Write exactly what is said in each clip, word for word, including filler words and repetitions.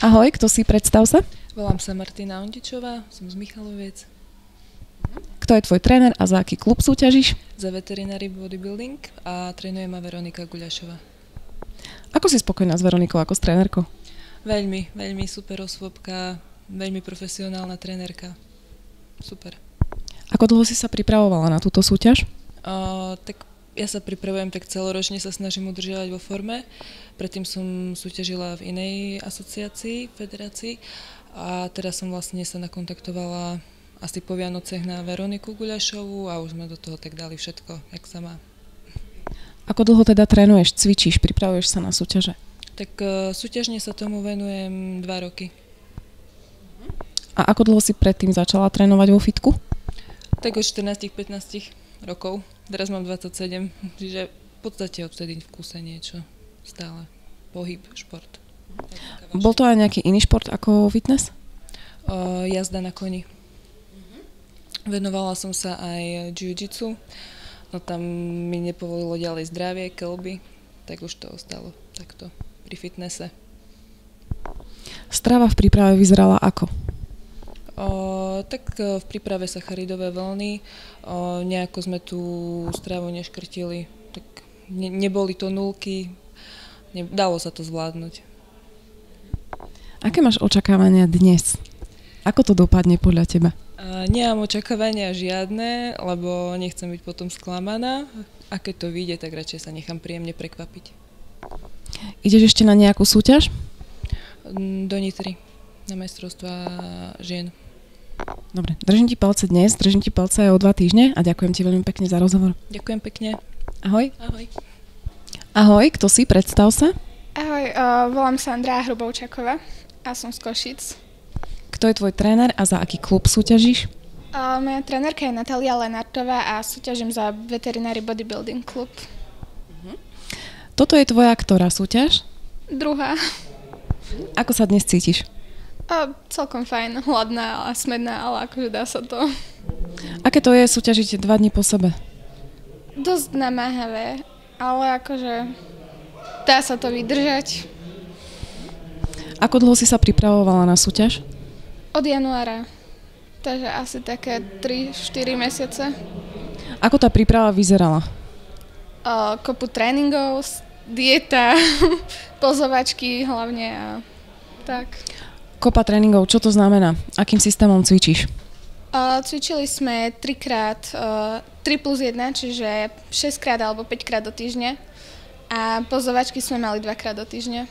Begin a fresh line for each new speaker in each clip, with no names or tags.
Ahoj, kto si? Predstav sa.
Volám sa Martina Ondičová, som z Michaloviec.
Kto je tvoj tréner a za aký klub súťažíš?
Za Veterinary Bodybuilding a trénuje ma Veronika Guľašová.
Ako si spokojná s Veronikou ako s trénerkou?
Veľmi, veľmi super osôbka, veľmi profesionálna trénerka. Super.
Ako dlho si sa pripravovala na túto súťaž?
Uh, tak ja sa pripravujem tak celoročne, sa snažím udržiavať vo forme. Predtým som súťažila v inej asociácii, federácii a teraz som vlastne sa nakontaktovala asi po Vianociach na Veroniku Guľašovú a už sme do toho tak dali všetko, jak sa má.
Ako dlho teda trénuješ, cvičíš, pripravuješ sa na súťaže?
Tak uh, súťažne sa tomu venujem dva roky.
A ako dlho si predtým začala trénovať vo fitku?
Tak od štrnásť pätnásť rokov. Teraz mám dvadsaťsedem, čiže v podstate odtedy v kúse niečo. Stále. Pohyb, šport.
Bol to aj nejaký iný šport ako fitness?
O, jazda na koni. Venovala som sa aj jiu-jitsu, no tam mi nepovolilo ďalej zdravie, keľby, tak už to ostalo takto pri fitnesse.
Strava v príprave vyzerala ako?
O, tak v príprave sacharidové vlny, o, nejako sme tú stravu neškrtili, tak ne, neboli to nulky, ne, dalo sa to zvládnuť.
Aké máš očakávania dnes? Ako to dopadne podľa teba?
A, nemám očakávania žiadne, lebo nechcem byť potom sklamaná a keď to vyjde, tak radšej sa nechám príjemne prekvapiť.
Ideš ešte na nejakú súťaž?
Do Nitry, na majstrovstvá žien.
Dobre, držím ti palce dnes, držím ti palce aj o dva týždne a ďakujem ti veľmi pekne za rozhovor.
Ďakujem pekne.
Ahoj.
Ahoj.
Ahoj, kto si? Predstav sa.
Ahoj, uh, volám sa Andrea Hrubovčáková a som z Košíc.
Kto je tvoj tréner a za aký klub súťažíš?
Uh, moja trénerka je Natália Lenartová a súťažím za Veterinary Bodybuilding Club.
Uh-huh. Toto je tvoja ktorá súťaž?
Druhá.
Ako sa dnes cítiš?
Uh, celkom fajn, hladná a smedná, ale akože dá sa to.
Aké to je súťažiť dva dni po sebe?
Dosť namáhavé, ale akože dá sa to vydržať.
Ako dlho si sa pripravovala na súťaž?
Od januára, takže asi také tri štyri mesiace.
Ako tá príprava vyzerala?
Uh, kopu tréningov, dieta, pozovačky hlavne a tak.
Kopa tréningov, čo to znamená? Akým systémom cvičíš?
Uh, cvičili sme trikrát, uh, tri plus jedna, čiže šesťkrát alebo päťkrát do týždňa a pozovačky sme mali dvakrát do týždňa.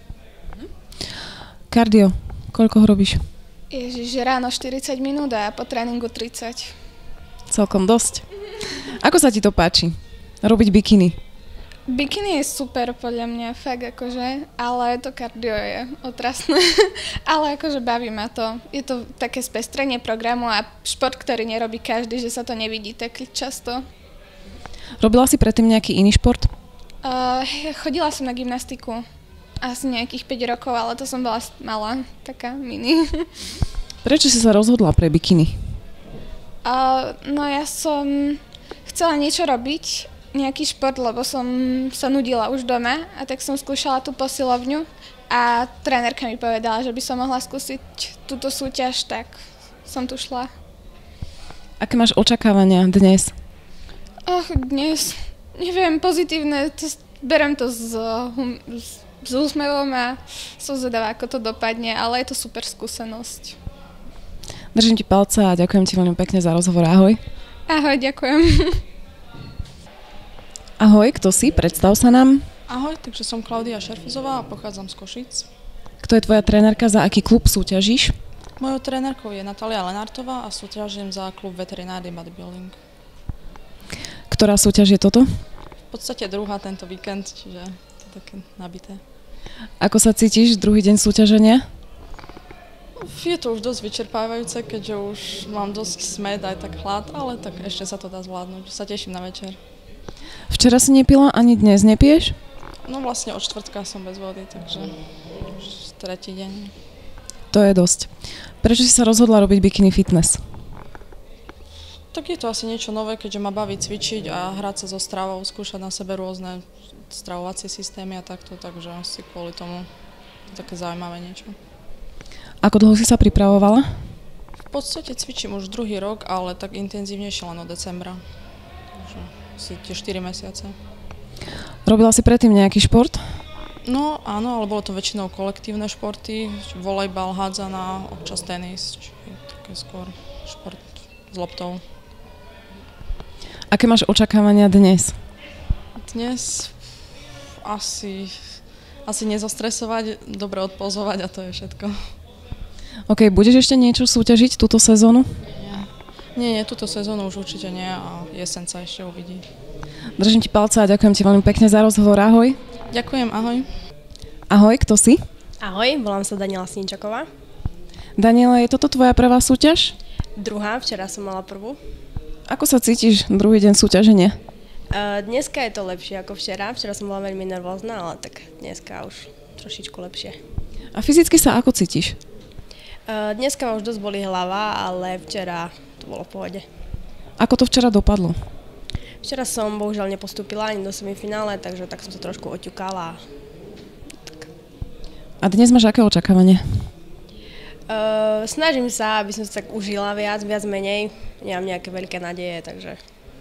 Kardio, koľko ho robíš?
Ježiš, ráno štyridsať minút a po tréningu tridsať.
Celkom dosť. Ako sa ti to páči? Robiť bikiny?
Bikiny je super podľa mňa, fakt akože, ale to kardio je otrasné. Ale akože baví ma to. Je to také spestrenie programu a šport, ktorý nerobí každý, že sa to nevidí tak často.
Robila si predtým nejaký iný šport?
Uh, chodila som na gymnastiku. Asi nejakých päť rokov, ale to som bola malá, taká mini.
Prečo si sa rozhodla pre bikiny?
Uh, no ja som chcela niečo robiť, nejaký šport, lebo som sa nudila už doma a tak som skúšala tú posilovňu a trénerka mi povedala, že by som mohla skúsiť túto súťaž, tak som tu šla.
Aké máš očakávania dnes?
Ach, dnes, neviem, pozitívne, to, berem to s, s, s úsmevom a som zvedavá, ako to dopadne, ale je to super skúsenosť.
Držím ti palce a ďakujem ti veľmi pekne za rozhovor. Ahoj.
Ahoj, ďakujem.
Ahoj, kto si? Predstav sa nám.
Ahoj, takže som Klaudia Šerfizová a pochádzam z Košíc.
Kto je tvoja trénerka, za aký klub súťažíš?
Mojou trénerkou je Natália Lenartová a súťažím za klub Veterinary Bodybuilding.
Ktorá súťaž je toto?
V podstate druhá tento víkend, čiže to je také nabité.
Ako sa cítiš druhý deň súťaženia?
Je to už dosť vyčerpávajúce, keďže už mám dosť smäd aj tak hlad, ale tak ešte sa to dá zvládnuť. Sa teším na večer.
Včera si nepila, ani dnes nepiješ?
No vlastne od štvrtka som bez vody, takže už tretí deň.
To je dosť. Prečo si sa rozhodla robiť bikini fitness?
Tak je to asi niečo nové, keďže ma baví cvičiť a hrať sa so stravou, skúšať na sebe rôzne stravovacie systémy a takto, takže asi kvôli tomu také zaujímavé niečo.
Ako dlho si sa pripravovala?
V podstate cvičím už druhý rok, ale tak intenzívnejšie len od decembra. Takže asi tie štyri mesiace.
Robila si predtým nejaký šport?
No áno, ale bolo to väčšinou kolektívne športy, volejbal, hádzaná, občas tenis, čiže také skôr šport s loptou.
Aké máš očakávania dnes?
Dnes asi, asi nezostresovať, dobre odpozovať a to je všetko.
OK, budeš ešte niečo súťažiť túto sezónu?
Nie, nie, nie túto sezónu už určite nie a jeseň sa ešte uvidí.
Držím ti palce a ďakujem ti veľmi pekne za rozhovor. Ahoj.
Ďakujem, ahoj.
Ahoj, kto si?
Ahoj, volám sa Daniela Sníčaková.
Daniela, je toto tvoja prvá súťaž?
Druhá, včera som mala prvú.
Ako sa cítiš druhý deň súťaženia?
Uh, dneska je to lepšie ako včera. Včera som bola veľmi nervózna, ale tak dneska už trošičku lepšie.
A fyzicky sa ako cítiš?
Uh, dneska ma už dosť boli hlava, ale včera to bolo v pohode.
Ako to včera dopadlo?
Včera som bohužiaľ nepostúpila ani do semifinále, takže tak som sa trošku oťukala. Tak.
A dnes máš aké očakávanie?
Uh, snažím sa, aby som sa tak užila viac, viac menej. Nemám nejaké veľké nádeje, takže...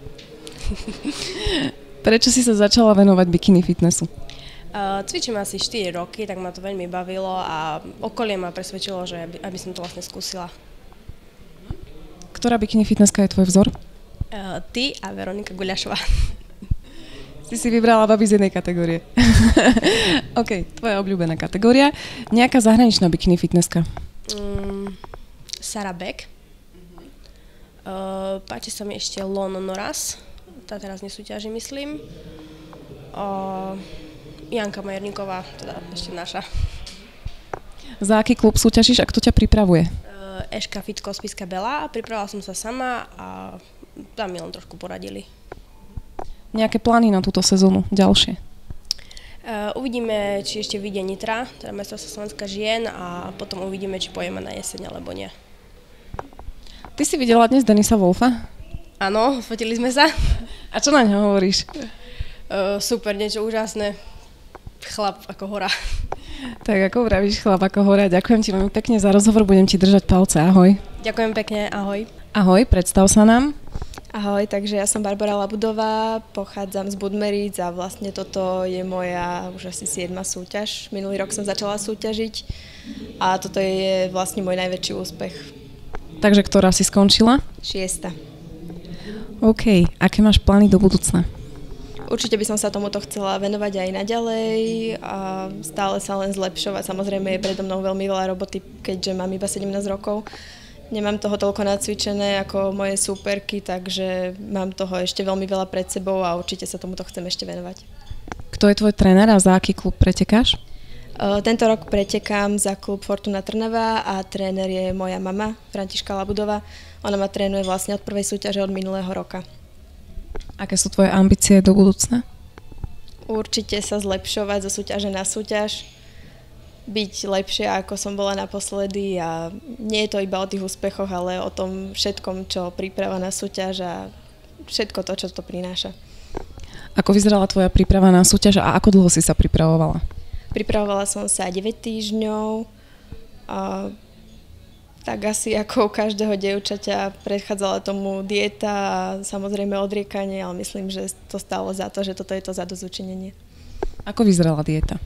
Prečo si sa začala venovať bikini fitnessu?
Uh, cvičím asi štyri roky, tak ma to veľmi bavilo a okolie ma presvedčilo, že aby, aby som to vlastne skúsila.
Ktorá bikini fitnesska je tvoj vzor?
Uh, ty a Veronika Guľašová.
Si si vybrala babi z jednej kategórie. OK, tvoja obľúbená kategória. Nejaká zahraničná bikini fitnesska?
Um, Sarah Beck. Uh, páči sa mi ešte Lon Noras. Tá teraz nesúťaží, myslím. Uh, Janka Majerníková, teda ešte naša.
Za aký klub súťažíš a kto ťa pripravuje?
Uh, Eška Fitko z Spiska Bela. Pripravila som sa sama a tam mi len trošku poradili.
Nejaké plány na túto sezónu ďalšie?
Uh, uvidíme, či ešte vyjde Nitra, teda majstrovstvá Slovenska žien a potom uvidíme, či pojeme na jeseň alebo nie.
Ty si videla dnes Denisa Wolfa?
Áno, fotili sme sa.
A čo na ňo hovoríš?
Uh, super, niečo úžasné. Chlap ako hora.
Tak ako vravíš, chlap ako hora. Ďakujem ti veľmi pekne za rozhovor, budem ti držať palce. Ahoj.
Ďakujem pekne, ahoj.
Ahoj, predstav sa nám.
Ahoj, takže ja som Barbara Labudová, pochádzam z Budmeríc a vlastne toto je moja už asi siedma súťaž. Minulý rok som začala súťažiť a toto je vlastne môj najväčší úspech.
Takže ktorá si skončila?
Šiesta.
OK, aké máš plány do budúcna?
Určite by som sa tomuto chcela venovať aj naďalej a stále sa len zlepšovať. Samozrejme je predo mnou veľmi veľa roboty, keďže mám iba sedemnásť rokov. Nemám toho toľko nacvičené ako moje súperky, takže mám toho ešte veľmi veľa pred sebou a určite sa tomuto chcem ešte venovať.
Kto je tvoj tréner a za aký klub pretekáš?
Uh, tento rok pretekám za klub Fortuna Trnava a tréner je moja mama, Františka Labudová. Ona ma trénuje vlastne od prvej súťaže od minulého roka.
Aké sú tvoje ambície do budúcna?
Určite sa zlepšovať zo súťaže na súťaž, byť lepšia, ako som bola naposledy a nie je to iba o tých úspechoch, ale o tom všetkom, čo príprava na súťaž a všetko to, čo to prináša.
Ako vyzerala tvoja príprava na súťaž a ako dlho si sa pripravovala?
Pripravovala som sa deväť týždňov a tak asi ako u každého dievčaťa predchádzala tomu dieta a samozrejme odriekanie, ale myslím, že to stálo za to, že toto je to zadozučinenie. Ako
vyzerala dieta?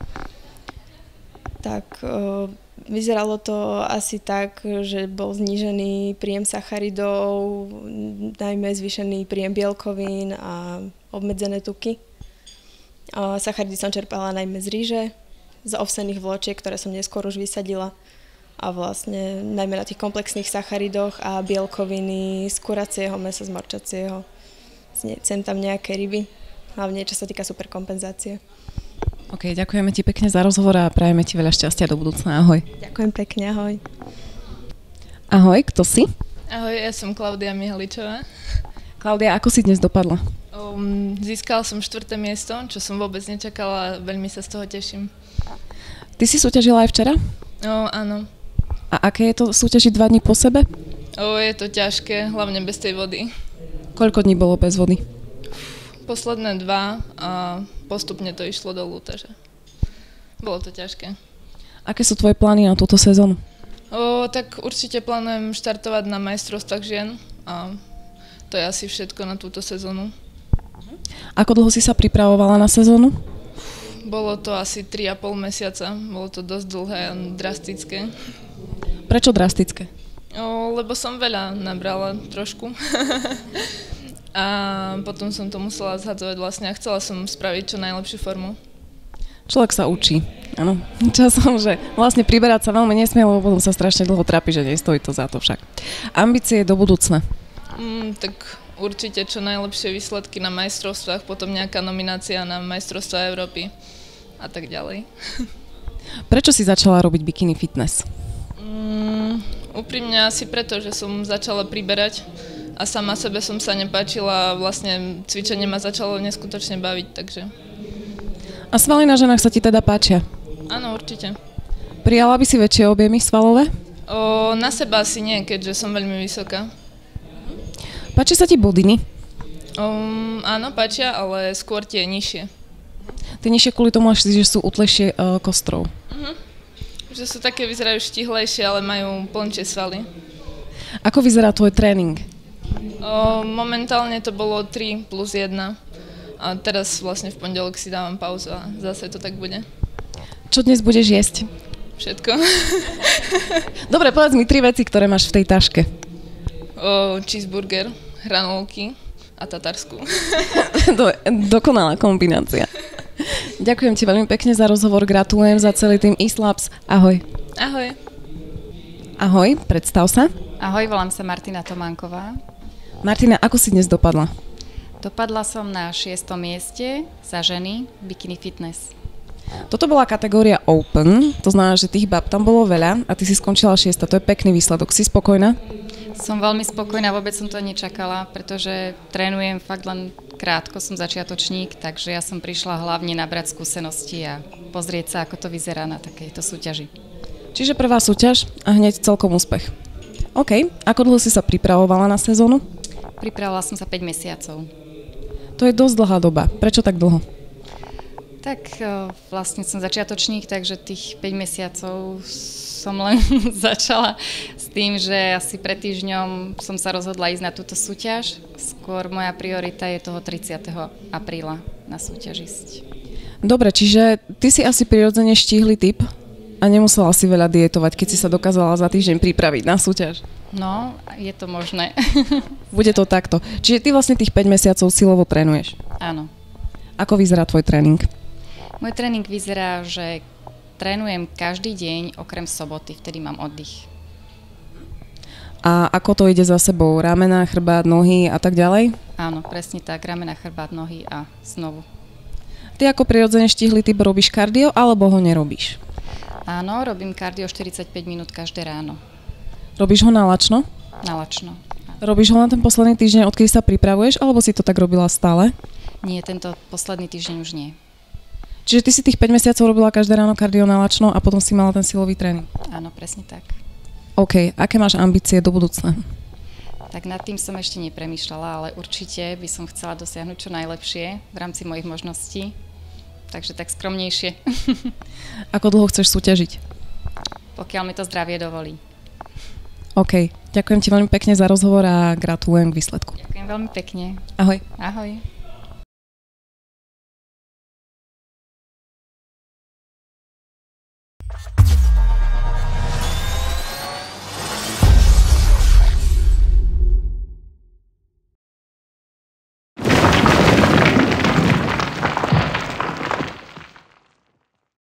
Tak uh, vyzeralo to asi tak, že bol znížený príjem sacharidov, najmä zvýšený príjem bielkovín a obmedzené tuky. Uh, sacharidy som čerpala najmä z ríže, z ovsených vločiek, ktoré som neskôr už vysadila. A vlastne najmä na tých komplexných sacharidoch a bielkoviny z kuracieho mäsa, z morčacieho. Sem tam nejaké ryby, hlavne čo sa týka superkompenzácie.
OK, ďakujeme ti pekne za rozhovor a prajeme ti veľa šťastia do budúcna. Ahoj.
Ďakujem pekne, ahoj.
Ahoj, kto si?
Ahoj, ja som Klaudia Mihaličová.
Klaudia, ako si dnes dopadla?
Um, získala som štvrté miesto, čo som vôbec nečakala a veľmi sa z toho teším.
Ty si súťažila aj včera?
O, áno.
A aké je to súťažiť dva dní po sebe?
O, je to ťažké, hlavne bez tej vody.
Koľko dní bolo bez vody?
Posledné dva a postupne to išlo dolu, takže bolo to ťažké.
Aké sú tvoje plány na túto sezónu?
tak určite plánujem štartovať na majstrovstvách žien a to je asi všetko na túto sezónu.
Ako dlho si sa pripravovala na sezónu?
Bolo to asi tri a pol mesiaca, bolo to dosť dlhé a drastické.
Prečo drastické?
O, lebo som veľa nabrala trošku a potom som to musela zhadzovať vlastne a chcela som spraviť čo najlepšiu formu.
Človek sa učí, áno. Časom, že vlastne priberať sa veľmi nesmie, lebo potom sa strašne dlho trápi, že nestojí to za to však. Ambície do budúcna?
Mm, tak určite čo najlepšie výsledky na majstrovstvách, potom nejaká nominácia na majstrovstvá Európy a tak ďalej.
Prečo si začala robiť bikini fitness?
Mm, úprimne asi preto, že som začala priberať a sama sebe som sa nepáčila a vlastne cvičenie ma začalo neskutočne baviť, takže...
A svaly na ženách sa ti teda páčia?
Áno, určite.
Prijala by si väčšie objemy svalové?
O, na seba asi nie, keďže som veľmi vysoká.
Páči sa ti bodiny?
Um, áno, páčia, ale skôr tie nižšie.
Tie nižšie kvôli tomu až si, že sú utlejšie uh, kostrou.
Uh-huh. Že sú také, vyzerajú štihlejšie, ale majú plnšie svaly.
Ako vyzerá tvoj tréning?
O, momentálne to bolo tri plus jedna. A teraz vlastne v pondelok si dávam pauzu a zase to tak bude.
Čo dnes budeš jesť?
Všetko.
Dobre, povedz mi tri veci, ktoré máš v tej taške.
O, cheeseburger, hranolky a tatarsku.
Do, dokonalá kombinácia. Ďakujem ti veľmi pekne za rozhovor, gratulujem za celý tým eSlabs. Ahoj.
Ahoj.
Ahoj, predstav sa.
Ahoj, volám sa Martina Tománková.
Martina, ako si dnes dopadla?
Dopadla som na šiestom mieste za ženy Bikini Fitness.
Toto bola kategória Open, to znamená, že tých bab tam bolo veľa a ty si skončila šiesta, to je pekný výsledok. Si spokojná?
Som veľmi spokojná, vôbec som to nečakala, pretože trénujem fakt len krátko, som začiatočník, takže ja som prišla hlavne nabrať skúsenosti a pozrieť sa, ako to vyzerá na takejto súťaži.
Čiže prvá súťaž a hneď celkom úspech. OK, ako dlho si sa pripravovala na sezónu?
Pripravovala som sa päť mesiacov.
To je dosť dlhá doba. Prečo tak dlho?
Tak vlastne som začiatočník, takže tých päť mesiacov som len začala s tým, že asi pred týždňom som sa rozhodla ísť na túto súťaž. Skôr moja priorita je toho tridsiateho apríla na súťaž ísť.
Dobre, čiže ty si asi prirodzene štíhly typ a nemusela si veľa dietovať, keď si sa dokázala za týždeň pripraviť na súťaž.
No, je to možné.
Bude to takto. Čiže ty vlastne tých päť mesiacov silovo trénuješ?
Áno.
Ako vyzerá tvoj tréning?
Môj tréning vyzerá, že trénujem každý deň okrem soboty, vtedy mám oddych.
A ako to ide za sebou? Ramena, chrbát, nohy a tak ďalej?
Áno, presne tak. Ramena, chrbát, nohy a znovu.
Ty ako prirodzene štíhly typ robíš kardio alebo ho nerobíš?
Áno, robím kardio štyridsaťpäť minút každé ráno.
Robíš ho nalačno?
Nalačno.
Robíš ho na ten posledný týždeň, odkedy sa pripravuješ, alebo si to tak robila stále?
Nie, tento posledný týždeň už nie.
Čiže ty si tých päť mesiacov robila každé ráno kardio nalačno a potom si mala ten silový tréning?
Áno, presne tak.
OK, aké máš ambície do budúcna?
Tak nad tým som ešte nepremýšľala, ale určite by som chcela dosiahnuť čo najlepšie v rámci mojich možností. Takže tak skromnejšie.
Ako dlho chceš súťažiť?
Pokiaľ mi to zdravie dovolí.
OK, ďakujem ti veľmi pekne za rozhovor a gratulujem k výsledku.
Ďakujem veľmi pekne.
Ahoj.
Ahoj.